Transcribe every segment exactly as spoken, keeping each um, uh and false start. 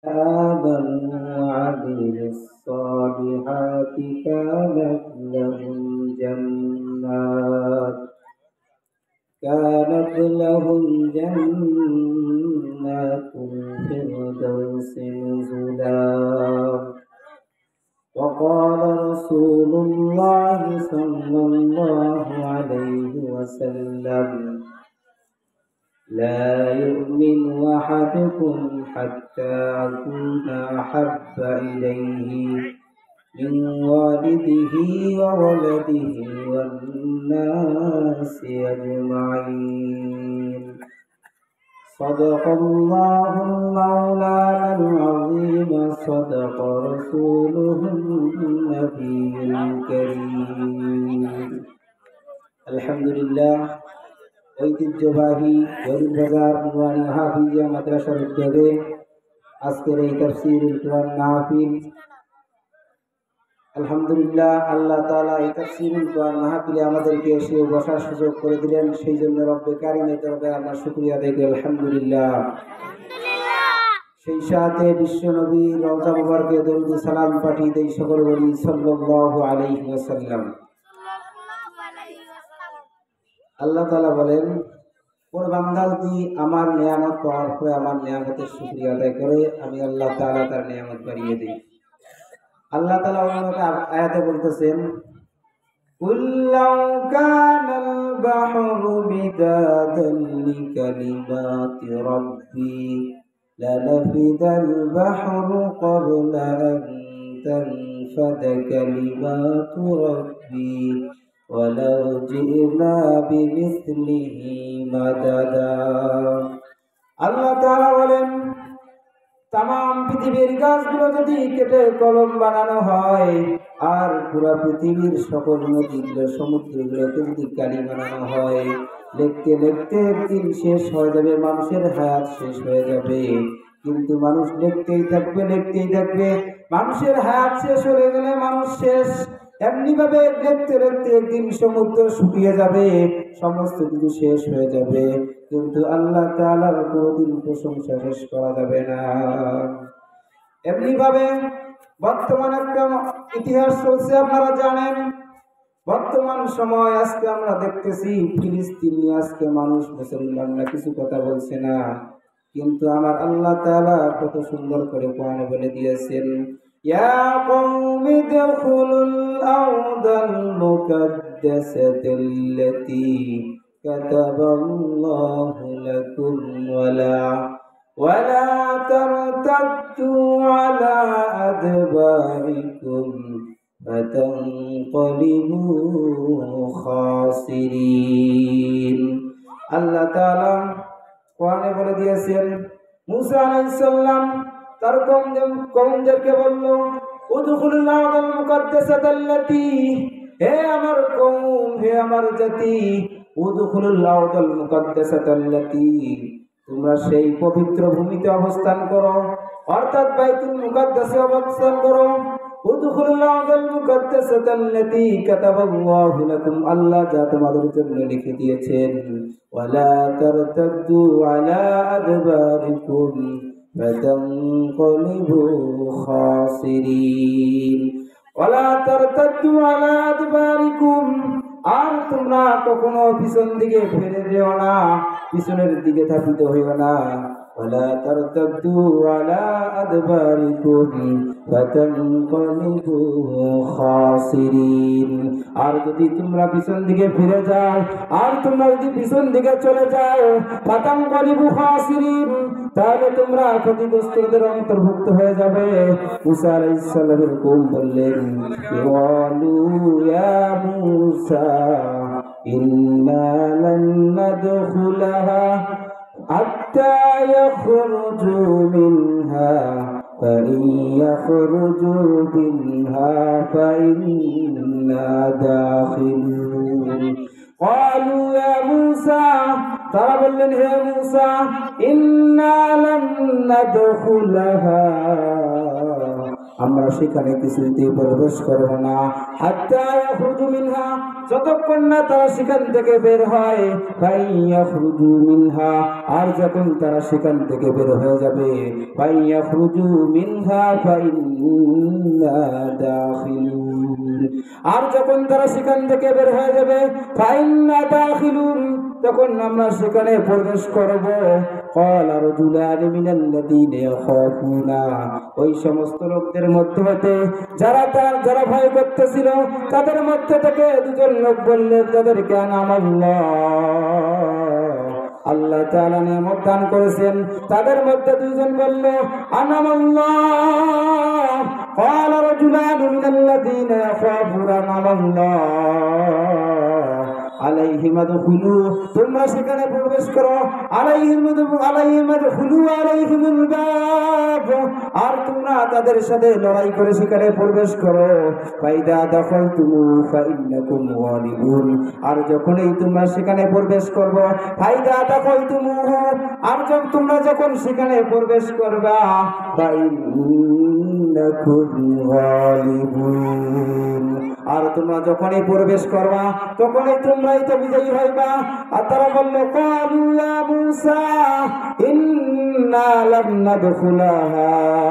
آمنوا وعملوا الصالحات كانت لهم جنات كانت لهم جنات الفردوس نزلا. وقال رسول الله صلى الله عليه وسلم: لا يؤمن أحدكم حتى أكون أحب إليه من والده وولده والناس أجمعين. صدق الله مولانا العظيم، صدق رسوله النبي الكريم। الحمد لله। ঐতিহ্যবাহী গরিববাজার নুরানি হাফিজিয়া মাদ্রাসার উদ্যোগে আজকের এই তাফসীরুল কুরআন মাহফিল, আলহামদুলিল্লাহ, আল্লাহ তাআলা এই তাফসীরুল কুরআন মাহফিলে আমাদেরকে এসে বসার সুযোগ করে দিলেন। সেই জন্য রব্বে কারিমের দরবারে আমরা শুকরিয়া আদায় করি, আলহামদুলিল্লাহ। সেই সাথে বিশ্ব নবী রওজা মুবারকে দরুদ সালাম পাঠিয়ে দেই, সকলে বলি সাল্লাল্লাহু আলাইহি ওয়াসাল্লাম। আল্লাহ তাআলা বলেন, কোন বান্দা যদি আমার নিয়ামত পাওয়ার পরে আমার নিয়ামতের শুকরিয়া আদায় করে, আমি আল্লাহ তাআলা তার নিয়ামত বাড়িয়ে দেই। আল্লাহ তাআলা অন্য আয়াতে বলতেছেন, কুল লাউ কানাল বাহরু মিদাদান লিকালিমাতি রাব্বি লানাফিদাল বাহরু ক্বাবলা আন তানফাদা কালিমাতু রাব্বি ওয়ালাউ জি'না বিমিসলিহি মাদাদা। আল্লাহ তাআলা বলেন, তামাম পৃথিবীর গাছগুলো যদি কেটে কলম বানানো হয়, আর পুরো পৃথিবীর সকল নদীগুলো সমুদ্রগুলোকে যদি কালি বানানো হয়, লিখতে লিখতে একদিন শেষ হয়ে যাবে, মানুষের হায়াত শেষ হয়ে যাবে। কিন্তু মানুষ লিখতেই থাকবে, লিখতেই থাকবে। মানুষের হায়াত শেষ হয়ে গেলে মানুষ শেষ। এমনি ভাবে লিখতে লিখতে একদিন সমুদ্র শুকিয়ে যাবে, সমস্ত কিছু শেষ হয়ে যাবে, কিন্তু আল্লাহ তাআলার কোনদিন প্রশংসা শেষ করা যাবে না। এমনি ভাবে বর্তমান একটা ইতিহাস চলছে, আপনারা জানেন। বর্তমান সময় আজকে আমরা দেখতেছি ফিলিস্তিন নিয়ে আজকে মানুষ, মুসলমানরা কিছু কথা বলছে না, কিন্তু আমার আল্লাহ তাআলা কত সুন্দর করে কোরআনে বলে দিয়েছেন, ইয়া কওমি দুখুলুল আরদাল মুকাদ্দাসাতাল্লাতী কাতাবাল্লাহু লাকুম ওয়ালা ওয়ালা তারতাদ্দু আলা আদবারিকুম ফাতানকালিবু খাসিরিন। আল্লাহ তাআলা কোরআনে বলে দিয়েছেন, মুসা আলাইহিস সালাম তার কওমদেরকে বলল, উদখুলুল আরদাল মুকাদ্দাসাতাল্লাতী, হে আমার কওম, হে আমার জাতি, উদখুলুল আরদাল মুকাদ্দাসাতাল্লাতী, তোমরা সেই পবিত্র ভূমিতে অবস্থান করো, অর্থাৎ বাইতুল মুকাদ্দাসে অবস্থান করো। উদখুলুল আরদাল মুকাদ্দাসাতাল্লাতী কাতাবাল্লাহু লাকুম, আল্লাহ যা তোমাদের জন্য লিখে দিয়েছেন। ওয়ালা তারতাদ্দু আলা আদবারিকুম ফাতানকালিবু খাসিরিন। ওয়ালা তারতাদ্দু আলা আদবারিকুম, আর তোমরা কখনো পিছন দিকে ফিরে যেও না, পিছনের দিকে ধাবিত হইও না। ওয়ালা তারতাদ্দু আলা আদবারিকুম ফাতানকালিবু খাসিরিন, আর যদি তোমরা পিছন দিকে ফিরে যাও, আর তোমরা যদি পিছন দিকে চলে যাও, ফাতানকালিবু খাসিরিন, তাহলে তোমরা ক্ষতিগ্রস্তদের অন্তর্ভুক্ত হয়ে যাবে। মুসা আলাইহিস সালামের কওম বললেন, ওয়ালু ইয়া মুসা ইন্না লান নাদখুলাহা হাত্তা ইয়াখরুজু মিনহা ফাইন ইয়াখরুজু মিনহা ফাইন্না দাখিলুন। ক্বালু ইয়া মুসা, তারা বললেন, হে মুসা, ইন্না লান নাদখুলাহা আমরা সেখানে কিছুতেই প্রবেশ করব না। হাত্তা ইয়াখরুজু মিনহা, যতক্ষণ না তারা সেখান থেকে বের হয়। ফাইয়াখরুজু মিনহা, আর যখন তারা সেখান থেকে বের হয়ে যাবে। ফাইয়াখরুজু মিনহা ফাইন্না দাখিলুন, আর যখন তারা সেখান থেকে বের হয়ে যাবে। ফাইন্না দাখিলুন, তখন আমরা সেখানে প্রবেশ করব। ক্বালা রাজুলানি মিনাল্লাযীনা ইয়াখাফুনা, ওই সমস্ত লোকদের মধ্যে হতে যারা তার যারা ভয় করতেছিল তাদের মধ্যে থেকে দুজন লোক বললেন, যাদেরকে আনামাল্লাহ, আল্লাহ তাআলা নিয়ামত দান করেছেন, তাদের মধ্যে দুইজন বলল আনামাল্লাহ। ক্বালা রাজুলানি মিনাল্লাযীনা ইয়াখাফুনা আনামাল্লাহ আলাইহিম আদখুলু, তোমরা সেখানে প্রবেশ করো। আলাইহিম আলাইহিম আদখুলু আলাইহিমুল বাব, আর তোমরা তাদের সাথে লড়াই করে সেখানে প্রবেশ করো। ফাইদা দাখালতুমু ফাইন্নাকুম গালিবুন, আর যখনই তোমরা সেখানে প্রবেশ করবে। ফাইদা দাখালতুমু, আর যখন তোমরা যখন সেখানে প্রবেশ করবা। ফাইন্নাকুম গালিবুন, আর তোমরা যখনই প্রবেশ করবা তখনই তোমরাই তো বিজয়ী হইবা। আর তারা বলল ক্বালু ইয়া মূসা ইন্না লান নাদখুলাহা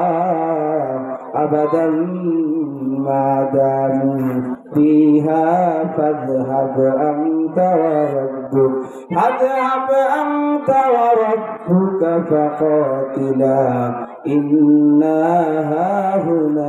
আবাদান মা দামু ফিহা ফাযহাব আনতা ওয়া রাব্বুক ফাযহাব আনতা ওয়া রাব্বুকা ফাকাতিলা ইন্না হাহুনা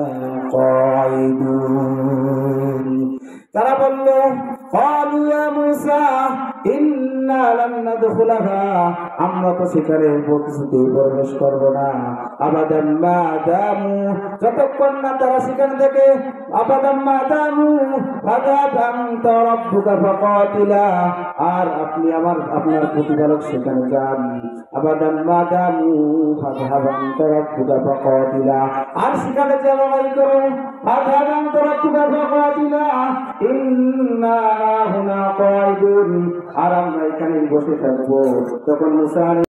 কাঈদুন। তারা বলল ক্বালু ইয়া মূসা ইন্না লান নাদখুলাহা, আমরা তো সেখানে কিছুতেই প্রবেশ করব না। আবাদাম মা দামু, যতক্ষণ না তারা সেখান থেকে। আবাদাম মা দামু ফাযহাব আনতা রাব্বুকা ফাকাতিলা, আর আপনি আমার আপনার প্রতিপালক সেখানে যান। আবাদাম মা দামু ফাযহাব আনতা রাব্বুকা ফাকাতিলা, আর সেখানে যে লড়াই করো। ফাযহাব আনতা রাব্বুকা ফাকাতিলা ইন্না হুনা কাঈদুন, আর আমরা এখানে বসে থাকবো। তখন মুসা